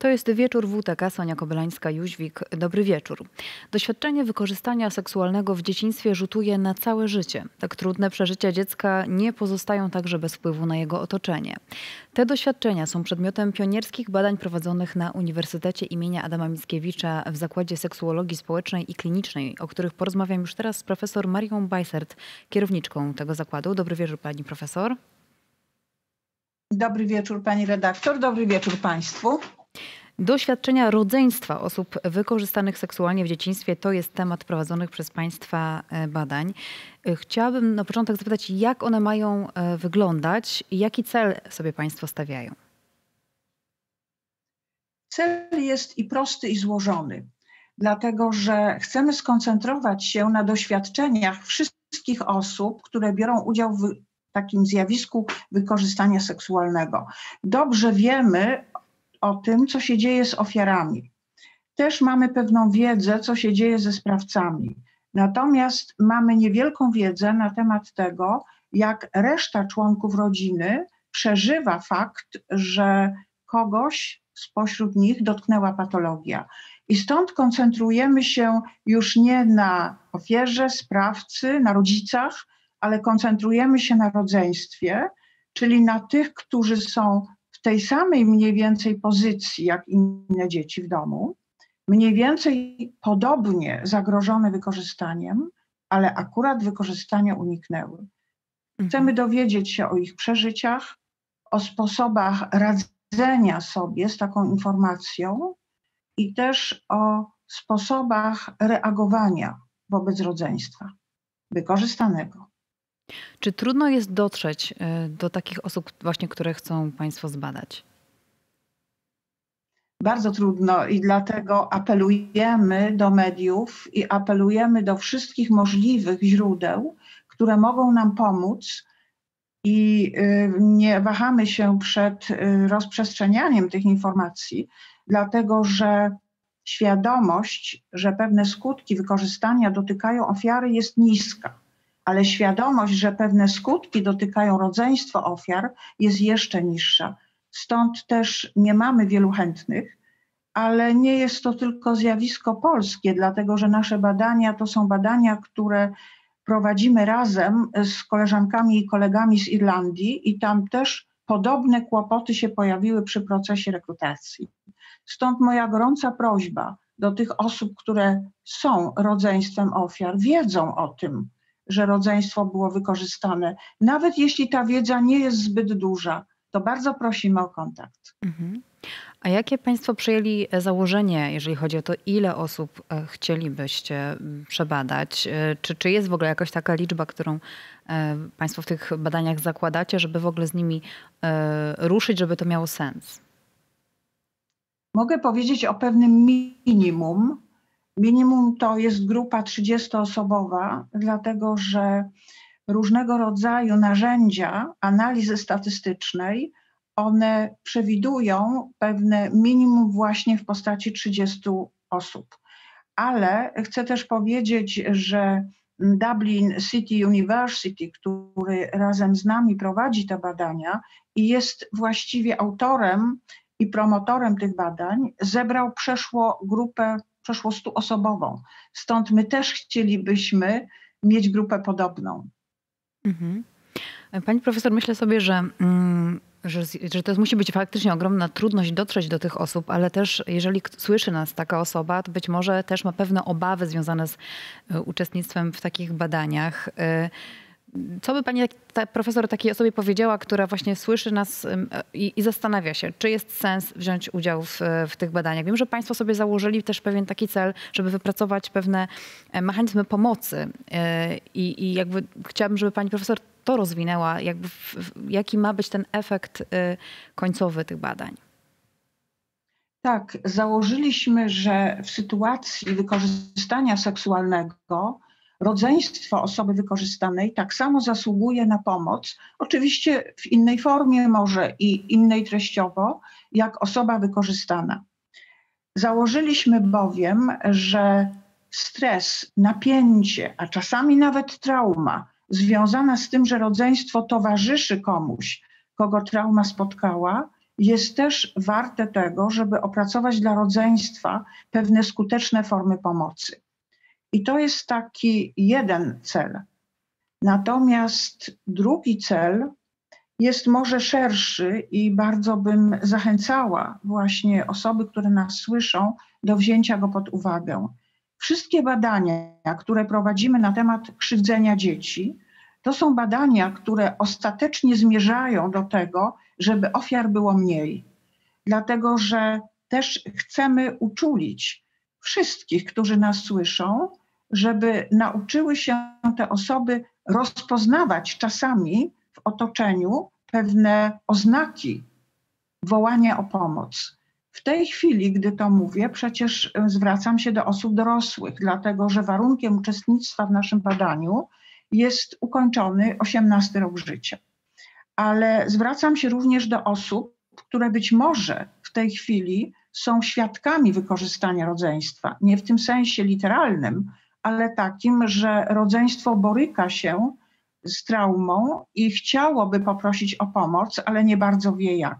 To jest Wieczór WTK, Sonia Kobylańska-Jóźwik. Dobry wieczór. Doświadczenie wykorzystania seksualnego w dzieciństwie rzutuje na całe życie. Tak trudne przeżycia dziecka nie pozostają także bez wpływu na jego otoczenie. Te doświadczenia są przedmiotem pionierskich badań prowadzonych na Uniwersytecie imienia Adama Mickiewicza w Zakładzie Seksuologii Społecznej i Klinicznej, o których porozmawiam już teraz z profesor Marią Bajsert, kierowniczką tego zakładu. Dobry wieczór, pani profesor. Dobry wieczór, pani redaktor. Dobry wieczór państwu. Doświadczenia rodzeństwa osób wykorzystanych seksualnie w dzieciństwie to jest temat prowadzonych przez państwa badań. Chciałabym na początek zapytać, jak one mają wyglądać i jaki cel sobie państwo stawiają? Cel jest i prosty, i złożony, dlatego że chcemy skoncentrować się na doświadczeniach wszystkich osób, które biorą udział w takim zjawisku wykorzystania seksualnego. Dobrze wiemy o tym, co się dzieje z ofiarami. Też mamy pewną wiedzę, co się dzieje ze sprawcami. Natomiast mamy niewielką wiedzę na temat tego, jak reszta członków rodziny przeżywa fakt, że kogoś spośród nich dotknęła patologia. I stąd koncentrujemy się już nie na ofierze, sprawcy, na rodzicach, ale koncentrujemy się na rodzeństwie, czyli na tych, którzy są w tej samej mniej więcej pozycji jak inne dzieci w domu, mniej więcej podobnie zagrożone wykorzystaniem, ale akurat wykorzystania uniknęły. Chcemy dowiedzieć się o ich przeżyciach, o sposobach radzenia sobie z taką informacją i też o sposobach reagowania wobec rodzeństwa wykorzystanego. Czy trudno jest dotrzeć do takich osób właśnie, które chcą państwo zbadać? Bardzo trudno i dlatego apelujemy do mediów i apelujemy do wszystkich możliwych źródeł, które mogą nam pomóc i nie wahamy się przed rozprzestrzenianiem tych informacji, dlatego że świadomość, że pewne skutki wykorzystania dotykają ofiary, jest niska. Ale świadomość, że pewne skutki dotykają rodzeństwo ofiar, jest jeszcze niższa. Stąd też nie mamy wielu chętnych, ale nie jest to tylko zjawisko polskie, dlatego że nasze badania to są badania, które prowadzimy razem z koleżankami i kolegami z Irlandii i tam też podobne kłopoty się pojawiły przy procesie rekrutacji. Stąd moja gorąca prośba do tych osób, które są rodzeństwem ofiar, wiedzą o tym, że rodzeństwo było wykorzystane. Nawet jeśli ta wiedza nie jest zbyt duża, to bardzo prosimy o kontakt. A jakie państwo przyjęli założenie, jeżeli chodzi o to, ile osób chcielibyście przebadać? Czy jest w ogóle jakaś taka liczba, którą państwo w tych badaniach zakładacie, żeby w ogóle z nimi ruszyć, żeby to miało sens? Mogę powiedzieć o pewnym minimum. Minimum to jest grupa 30-osobowa, dlatego że różnego rodzaju narzędzia analizy statystycznej, one przewidują pewne minimum właśnie w postaci 30 osób. Ale chcę też powiedzieć, że Dublin City University, który razem z nami prowadzi te badania i jest właściwie autorem i promotorem tych badań, zebrał przeszło 100-osobową. Stąd my też chcielibyśmy mieć grupę podobną. Pani profesor, myślę sobie, że to musi być faktycznie ogromna trudność dotrzeć do tych osób, ale też jeżeli słyszy nas taka osoba, to być może też ma pewne obawy związane z uczestnictwem w takich badaniach. Co by pani profesor takiej osobie powiedziała, która właśnie słyszy nas i zastanawia się, czy jest sens wziąć udział w tych badaniach? Wiem, że państwo sobie założyli też pewien taki cel, żeby wypracować pewne mechanizmy pomocy i jakby chciałabym, żeby pani profesor to rozwinęła, jakby jaki ma być ten efekt końcowy tych badań. Tak, założyliśmy, że w sytuacji wykorzystania seksualnego rodzeństwo osoby wykorzystanej tak samo zasługuje na pomoc, oczywiście w innej formie może i innej treściowo, jak osoba wykorzystana. Założyliśmy bowiem, że stres, napięcie, a czasami nawet trauma związana z tym, że rodzeństwo towarzyszy komuś, kogo trauma spotkała, jest też warte tego, żeby opracować dla rodzeństwa pewne skuteczne formy pomocy. I to jest taki jeden cel. Natomiast drugi cel jest może szerszy i bardzo bym zachęcała właśnie osoby, które nas słyszą, do wzięcia go pod uwagę. Wszystkie badania, które prowadzimy na temat krzywdzenia dzieci, to są badania, które ostatecznie zmierzają do tego, żeby ofiar było mniej. Dlatego, że też chcemy uczulić wszystkich, którzy nas słyszą, żeby nauczyły się te osoby rozpoznawać czasami w otoczeniu pewne oznaki wołania o pomoc. W tej chwili, gdy to mówię, przecież zwracam się do osób dorosłych, dlatego że warunkiem uczestnictwa w naszym badaniu jest ukończony 18 rok życia. Ale zwracam się również do osób, które być może w tej chwili są świadkami wykorzystania rodzeństwa. Nie w tym sensie literalnym, ale takim, że rodzeństwo boryka się z traumą i chciałoby poprosić o pomoc, ale nie bardzo wie jak.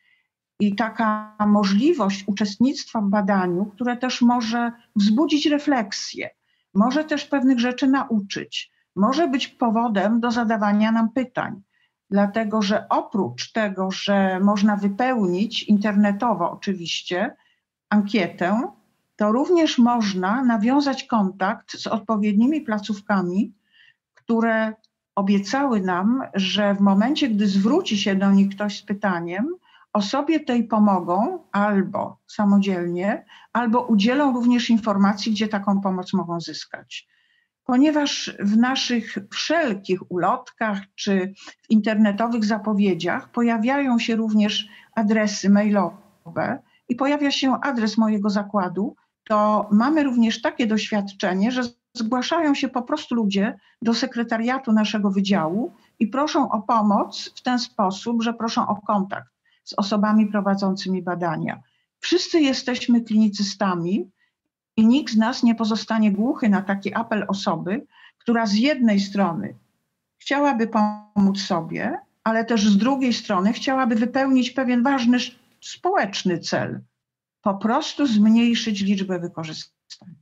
I taka możliwość uczestnictwa w badaniu, które też może wzbudzić refleksję, może też pewnych rzeczy nauczyć, może być powodem do zadawania nam pytań. Dlatego, że oprócz tego, że można wypełnić internetowo oczywiście ankietę, to również można nawiązać kontakt z odpowiednimi placówkami, które obiecały nam, że w momencie, gdy zwróci się do nich ktoś z pytaniem, osobie tej pomogą albo samodzielnie, albo udzielą również informacji, gdzie taką pomoc mogą zyskać. Ponieważ w naszych wszelkich ulotkach czy w internetowych zapowiedziach pojawiają się również adresy mailowe i pojawia się adres mojego zakładu, to mamy również takie doświadczenie, że zgłaszają się po prostu ludzie do sekretariatu naszego wydziału i proszą o pomoc w ten sposób, że proszą o kontakt z osobami prowadzącymi badania. Wszyscy jesteśmy klinicystami i nikt z nas nie pozostanie głuchy na taki apel osoby, która z jednej strony chciałaby pomóc sobie, ale też z drugiej strony chciałaby wypełnić pewien ważny społeczny cel. Po prostu zmniejszyć liczbę wykorzystań.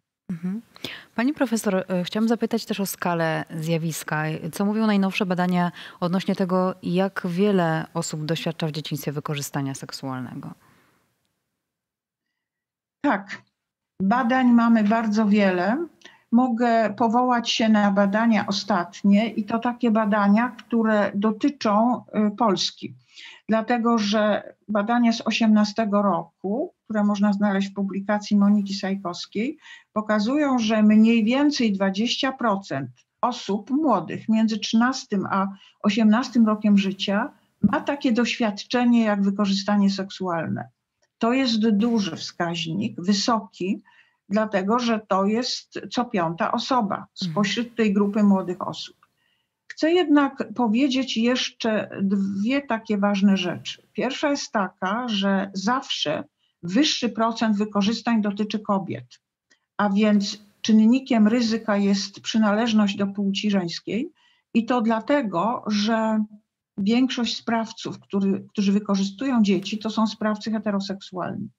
Pani profesor, chciałam zapytać też o skalę zjawiska. Co mówią najnowsze badania odnośnie tego, jak wiele osób doświadcza w dzieciństwie wykorzystania seksualnego? Tak, badań mamy bardzo wiele. Mogę powołać się na badania ostatnie i to takie badania, które dotyczą Polski. Dlatego, że badania z 2018 roku, które można znaleźć w publikacji Moniki Sajkowskiej, pokazują, że mniej więcej 20% osób młodych między 13 a 18 rokiem życia ma takie doświadczenie jak wykorzystanie seksualne. To jest duży wskaźnik, wysoki, dlatego że to jest co piąta osoba spośród tej grupy młodych osób. Chcę jednak powiedzieć jeszcze dwie takie ważne rzeczy. Pierwsza jest taka, że zawsze wyższy procent wykorzystań dotyczy kobiet, a więc czynnikiem ryzyka jest przynależność do płci żeńskiej i to dlatego, że większość sprawców, którzy wykorzystują dzieci, to są sprawcy heteroseksualni.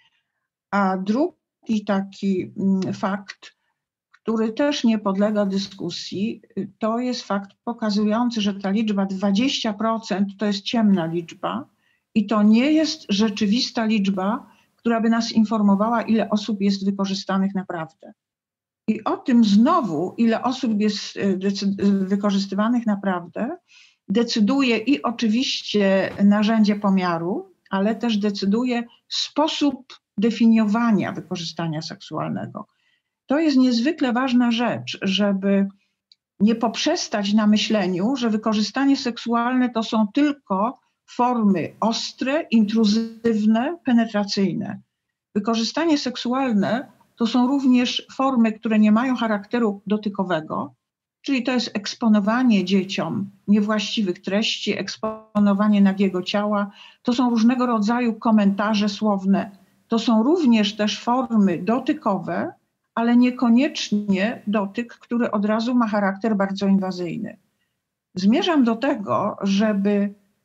A drugi taki fakt, który też nie podlega dyskusji, to jest fakt pokazujący, że ta liczba 20% to jest ciemna liczba i to nie jest rzeczywista liczba, która by nas informowała, ile osób jest wykorzystanych naprawdę. I o tym znowu, ile osób jest wykorzystywanych naprawdę, decyduje i oczywiście narzędzie pomiaru, ale też decyduje sposób definiowania wykorzystania seksualnego. To jest niezwykle ważna rzecz, żeby nie poprzestać na myśleniu, że wykorzystanie seksualne to są tylko formy ostre, intruzywne, penetracyjne. Wykorzystanie seksualne to są również formy, które nie mają charakteru dotykowego, czyli to jest eksponowanie dzieciom niewłaściwych treści, eksponowanie nagiego ciała, to są różnego rodzaju komentarze słowne, to są również też formy dotykowe, ale niekoniecznie dotyk, który od razu ma charakter bardzo inwazyjny. Zmierzam do tego, żeby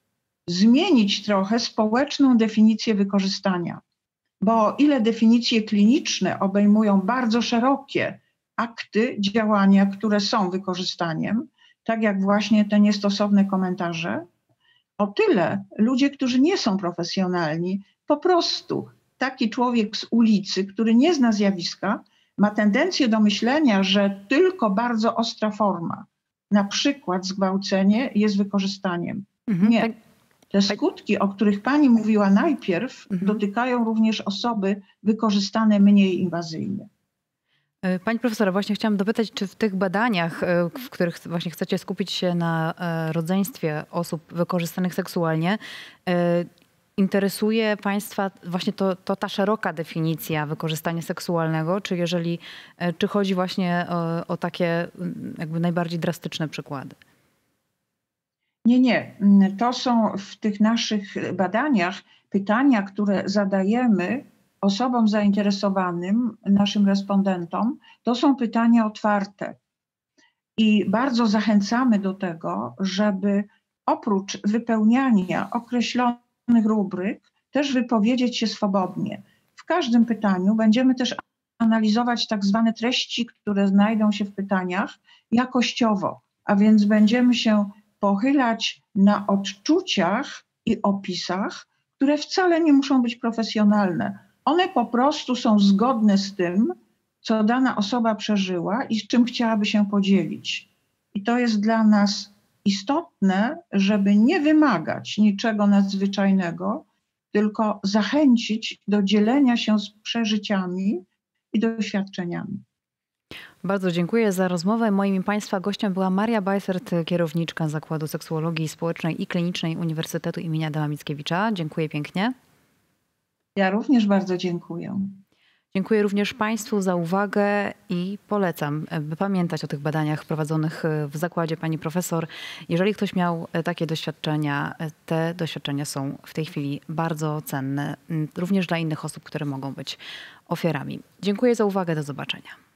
zmienić trochę społeczną definicję wykorzystania. Bo o ile definicje kliniczne obejmują bardzo szerokie akty, działania, które są wykorzystaniem, tak jak właśnie te niestosowne komentarze, o tyle ludzie, którzy nie są profesjonalni, po prostu taki człowiek z ulicy, który nie zna zjawiska, ma tendencję do myślenia, że tylko bardzo ostra forma, na przykład zgwałcenie, jest wykorzystaniem. Nie. Te skutki, o których pani mówiła najpierw, dotykają również osoby wykorzystane mniej inwazyjnie. Pani profesor, właśnie chciałam dopytać, czy w tych badaniach, w których właśnie chcecie skupić się na rodzeństwie osób wykorzystanych seksualnie, interesuje Państwa właśnie ta szeroka definicja wykorzystania seksualnego, czy chodzi właśnie o takie jakby najbardziej drastyczne przykłady? Nie. To są w tych naszych badaniach pytania, które zadajemy osobom zainteresowanym, naszym respondentom. To są pytania otwarte. I bardzo zachęcamy do tego, żeby oprócz wypełniania określonych rubryk też wypowiedzieć się swobodnie. W każdym pytaniu będziemy też analizować tak zwane treści, które znajdą się w pytaniach jakościowo, a więc będziemy się pochylać na odczuciach i opisach, które wcale nie muszą być profesjonalne. One po prostu są zgodne z tym, co dana osoba przeżyła i z czym chciałaby się podzielić. I to jest dla nas istotne, żeby nie wymagać niczego nadzwyczajnego, tylko zachęcić do dzielenia się z przeżyciami i doświadczeniami. Bardzo dziękuję za rozmowę. Moim i Państwa gościem była Maria Bajsert, kierowniczka Zakładu Seksuologii Społecznej i Klinicznej Uniwersytetu im. Adama Mickiewicza. Dziękuję pięknie. Ja również bardzo dziękuję. Dziękuję również Państwu za uwagę i polecam, by pamiętać o tych badaniach prowadzonych w zakładzie pani profesor. Jeżeli ktoś miał takie doświadczenia, te doświadczenia są w tej chwili bardzo cenne, również dla innych osób, które mogą być ofiarami. Dziękuję za uwagę, do zobaczenia.